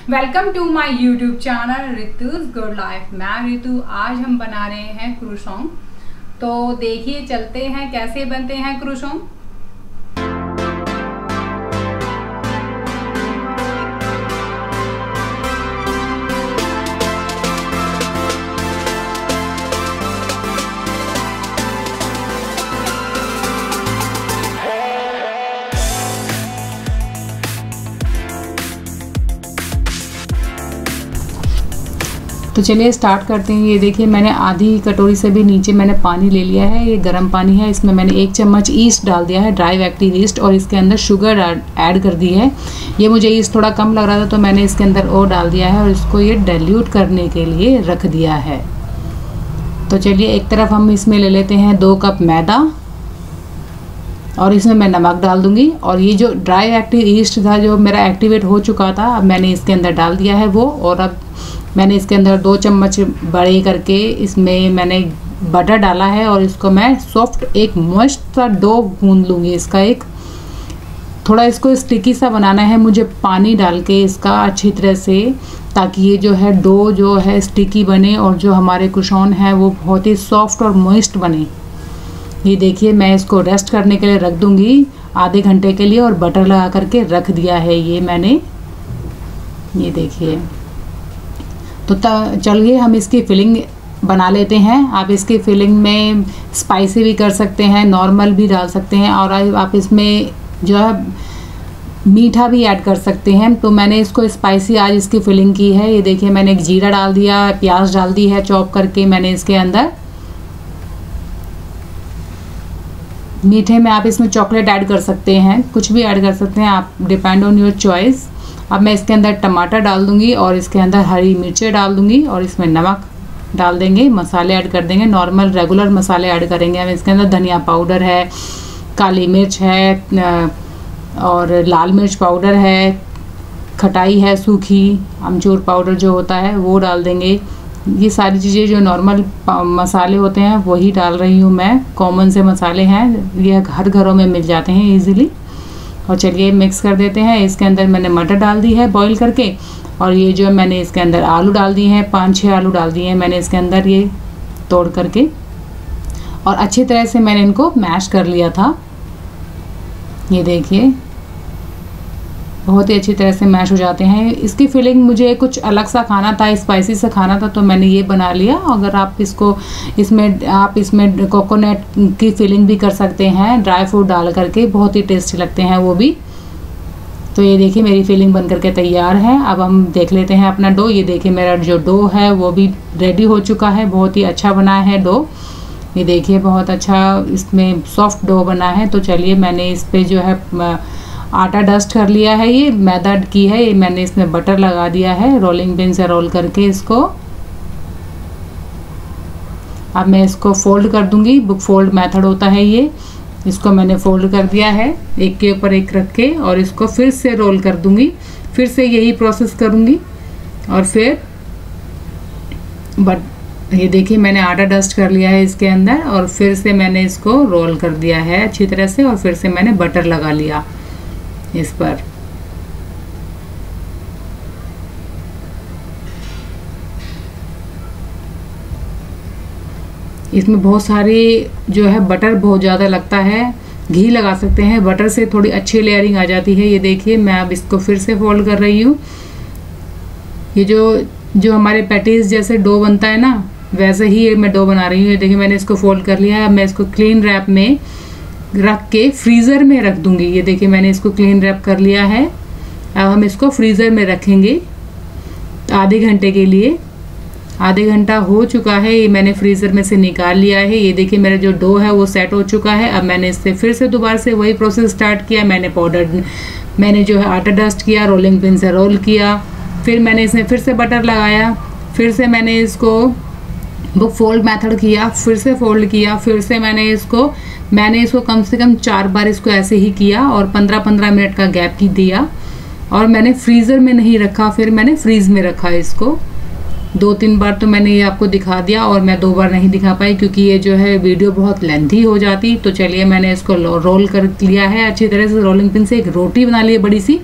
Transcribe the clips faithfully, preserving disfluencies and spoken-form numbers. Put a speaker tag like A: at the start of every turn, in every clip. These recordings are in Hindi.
A: Welcome to my YouTube channel Ritu's good life. मैं रितु। आज हम बना रहे हैं क्रूसॉन। तो देखिए चलते हैं कैसे बनते हैं क्रूसॉन। तो चलिए स्टार्ट करते हैं। ये देखिए मैंने आधी कटोरी से भी नीचे मैंने पानी ले लिया है। ये गर्म पानी है, इसमें मैंने एक चम्मच ईस्ट डाल दिया है, ड्राई एक्टिव ईस्ट, और इसके अंदर शुगर ऐड कर दी है। ये मुझे ईस्ट थोड़ा कम लग रहा था तो मैंने इसके अंदर और डाल दिया है और इसको ये डाइल्यूट करने के लिए रख दिया है। तो चलिए एक तरफ हम इसमें ले लेते हैं दो कप मैदा और इसमें मैं नमक डाल दूंगी। और ये जो ड्राई एक्टिव ईस्ट था जो मेरा एक्टिवेट हो चुका था, अब मैंने इसके अंदर डाल दिया है वो। और अब मैंने इसके अंदर दो चम्मच बड़े करके इसमें मैंने बटर डाला है और इसको मैं सॉफ्ट एक मस्त सा डो गूंद लूँगी। इसका एक थोड़ा इसको स्टिकी सा बनाना है मुझे, पानी डाल के इसका अच्छी तरह से, ताकि ये जो है डो जो है स्टिकी बने और जो हमारे क्रूसॉन है वो बहुत ही सॉफ्ट और मॉइस्ट बने। ये देखिए मैं इसको रेस्ट करने के लिए रख दूँगी आधे घंटे के लिए, और बटर लगा करके रख दिया है ये मैंने। ये देखिए तो चलिए हम इसकी फिलिंग बना लेते हैं। आप इसकी फिलिंग में स्पाइसी भी कर सकते हैं, नॉर्मल भी डाल सकते हैं, और आप इसमें जो है मीठा भी ऐड कर सकते हैं। तो मैंने इसको स्पाइसी आज इसकी फिलिंग की है। ये देखिए मैंने एक जीरा डाल दिया, प्याज डाल दी है चॉप करके मैंने इसके अंदर। मीठे में आप इसमें चॉकलेट ऐड कर सकते हैं, कुछ भी ऐड कर सकते हैं आप, डिपेंड ऑन योर चॉइस। अब मैं इसके अंदर टमाटर डाल दूंगी और इसके अंदर हरी मिर्चें डाल दूंगी और इसमें नमक डाल देंगे, मसाले ऐड कर देंगे, नॉर्मल रेगुलर मसाले ऐड करेंगे हम। इसके अंदर धनिया पाउडर है, काली मिर्च है और लाल मिर्च पाउडर है, खटाई है सूखी, अमचूर पाउडर जो होता है वो डाल देंगे। ये सारी चीज़ें जो नॉर्मल मसाले होते हैं वही डाल रही हूँ मैं, कॉमन से मसाले हैं, ये हर घरों में मिल जाते हैं इजीली। और चलिए मिक्स कर देते हैं। इसके अंदर मैंने मटर डाल दी है बॉईल करके, और ये जो मैंने इसके अंदर आलू डाल दिए हैं, पाँच छः आलू डाल दिए हैं मैंने इसके अंदर ये तोड़ करके, और अच्छी तरह से मैंने इनको मैश कर लिया था। ये देखिए बहुत ही अच्छी तरह से मैश हो जाते हैं। इसकी फिलिंग मुझे कुछ अलग सा खाना था, स्पाइसी सा खाना था, तो मैंने ये बना लिया। अगर आप इसको इसमें आप इसमें कोकोनट की फिलिंग भी कर सकते हैं, ड्राई फ्रूट डाल करके, बहुत ही टेस्टी लगते हैं वो भी। तो ये देखिए मेरी फिलिंग बन करके तैयार है। अब हम देख लेते हैं अपना डो। ये देखिए मेरा जो डो है वो भी रेडी हो चुका है, बहुत ही अच्छा बना है डो। ये देखिए बहुत अच्छा इसमें सॉफ्ट डो बना है। तो चलिए मैंने इस पर जो है आटा डस्ट कर लिया है, ये मैदा की है, ये मैंने इसमें बटर लगा दिया है रोलिंग पिन से रोल करके इसको। अब मैं इसको फोल्ड कर दूंगी, बुक फोल्ड मेथड होता है ये। इसको मैंने फोल्ड कर दिया है एक के ऊपर एक रख के, और इसको फिर से रोल कर दूंगी, फिर से यही प्रोसेस करूंगी। और फिर बट ये देखिए मैंने आटा डस्ट कर लिया है इसके अंदर, और फिर से मैंने इसको रोल कर दिया है अच्छी तरह से, और फिर से मैंने बटर लगा लिया इस पर। इसमें बहुत सारी जो है बटर बहुत ज़्यादा लगता है, घी लगा सकते हैं, बटर से थोड़ी अच्छी लेयरिंग आ जाती है। ये देखिए मैं अब इसको फिर से फोल्ड कर रही हूँ। ये जो जो हमारे पैटीज जैसे डो बनता है ना, वैसे ही मैं डो बना रही हूँ। ये देखिए मैंने इसको फोल्ड कर लिया है। अब मैं इसको क्लीन रैप में रख के फ्रीज़र में रख दूंगी। ये देखिए मैंने इसको क्लीन रैप कर लिया है। अब हम इसको फ्रीज़र में रखेंगे आधे घंटे के लिए। आधे घंटा हो चुका है, ये मैंने फ्रीज़र में से निकाल लिया है। ये देखिए मेरा जो डो है वो सेट हो चुका है। अब मैंने इससे फिर से दोबारा से वही प्रोसेस स्टार्ट किया। मैंने पाउडर मैंने जो है आटा डस्ट किया, रोलिंग पिन से रोल किया, फिर मैंने इसमें फिर से बटर लगाया, फिर से मैंने इसको वो फोल्ड मेथड किया, फिर से फोल्ड किया, फिर से मैंने इसको मैंने इसको कम से कम चार बार इसको ऐसे ही किया, और पंद्रह पंद्रह मिनट का गैप ही दिया। और मैंने फ्रीज़र में नहीं रखा, फिर मैंने फ्रीज़ में रखा इसको। दो तीन बार तो मैंने ये आपको दिखा दिया, और मैं दो बार नहीं दिखा पाई क्योंकि ये जो है वीडियो बहुत लेंथी हो जाती। तो चलिए मैंने इसको रोल कर लिया है अच्छी तरह से, रोलिंग पिन से एक रोटी बना ली है बड़ी सी।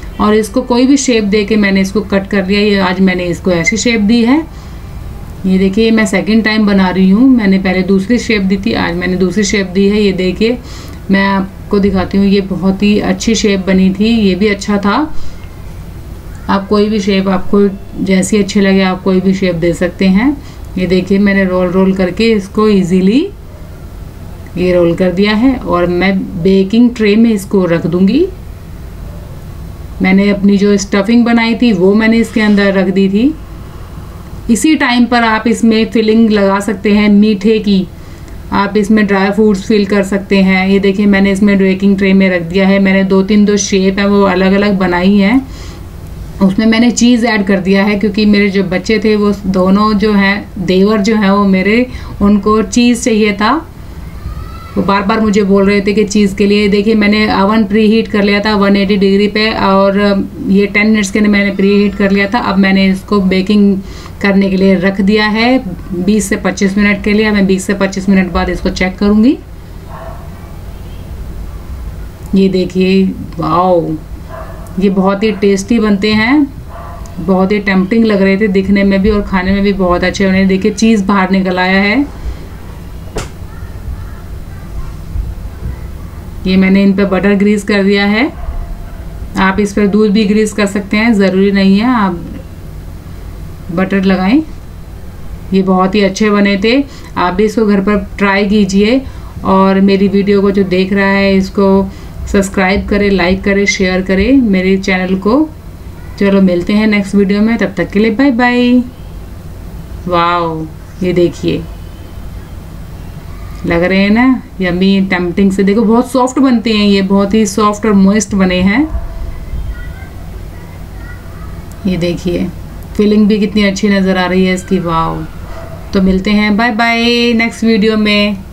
A: और इसको कोई भी शेप दे के मैंने इसको कट कर लिया। ये आज मैंने इसको ऐसी शेप दी है। ये देखिए मैं सेकंड टाइम बना रही हूँ, मैंने पहले दूसरी शेप दी थी, आज मैंने दूसरी शेप दी है। ये देखिए मैं आपको दिखाती हूँ, ये बहुत ही अच्छी शेप बनी थी, ये भी अच्छा था। आप कोई भी शेप आपको जैसी अच्छी लगे आप कोई भी शेप दे सकते हैं। ये देखिए मैंने रोल रोल करके इसको इजीली ये रोल कर दिया है और मैं बेकिंग ट्रे में इसको रख दूंगी। मैंने अपनी जो स्टफिंग बनाई थी वो मैंने इसके अंदर रख दी थी। इसी टाइम पर आप इसमें फिलिंग लगा सकते हैं मीठे की, आप इसमें ड्राई फ्रूट्स फिल कर सकते हैं। ये देखिए मैंने इसमें बेकिंग ट्रे में रख दिया है। मैंने दो तीन दो शेप है वो अलग अलग बनाई हैं, उसमें मैंने चीज़ ऐड कर दिया है क्योंकि मेरे जो बच्चे थे वो दोनों जो हैं देवर जो हैं वो मेरे, उनको चीज़ चाहिए था। वो बार बार मुझे बोल रहे थे कि चीज़ के लिए। देखिए मैंने अवन प्री हीट कर लिया था एक सौ अस्सी डिग्री पे और ये दस मिनट्स के लिए मैंने प्री हीट कर लिया था। अब मैंने इसको बेकिंग करने के लिए रख दिया है बीस से पच्चीस मिनट के लिए। मैं बीस से पच्चीस मिनट बाद इसको चेक करूँगी। ये देखिए वाओ, ये बहुत ही टेस्टी बनते हैं, बहुत ही टेम्पटिंग लग रहे थे दिखने में भी और खाने में भी बहुत अच्छे बने। देखिए चीज़ बाहर निकल आया है। ये मैंने इन पे बटर ग्रीस कर दिया है, आप इस पर दूध भी ग्रीस कर सकते हैं, ज़रूरी नहीं है आप बटर लगाएं। ये बहुत ही अच्छे बने थे, आप भी इसको घर पर ट्राई कीजिए और मेरी वीडियो को जो देख रहा है इसको सब्सक्राइब करें, लाइक करें, शेयर करें मेरे चैनल को। चलो मिलते हैं नेक्स्ट वीडियो में, तब तक के लिए बाय बाय। वाओ ये देखिए लग रहे हैं ना यम्मी टेम्पटिंग से। देखो बहुत सॉफ्ट बनते हैं ये, बहुत ही सॉफ्ट और मॉइस्ट बने हैं। ये देखिए फिलिंग भी कितनी अच्छी नज़र आ रही है इसकी। वाओ, तो मिलते हैं, बाय बाय नेक्स्ट वीडियो में।